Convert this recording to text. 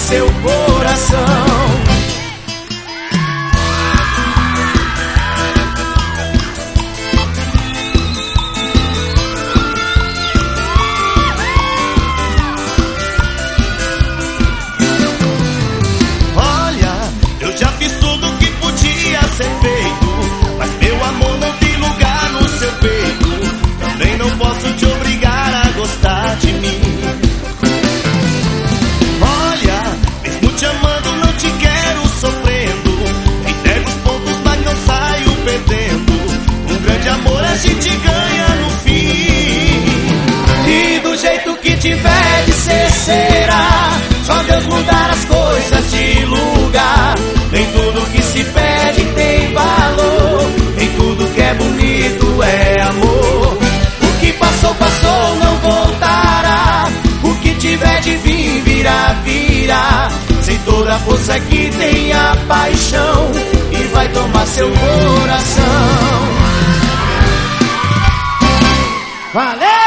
seu coração. Já fiz tudo que podia ser feito, mas meu amor não tem lugar no seu peito. Também não posso te obrigar a gostar de mim. Olha, mesmo te amando não te quero sofrendo. Entrego os pontos mas não saio perdendo. Um grande amor a gente ganha no fim. E do jeito que tiver de ser será. Só Deus mudar as coisas de lugar. Nem tudo que se pede tem valor. Nem tudo que é bonito é amor. O que passou, passou, não voltará. O que tiver de vir, virá, virá. Sem toda a força que tem a paixão. E vai tomar seu coração. Valeu!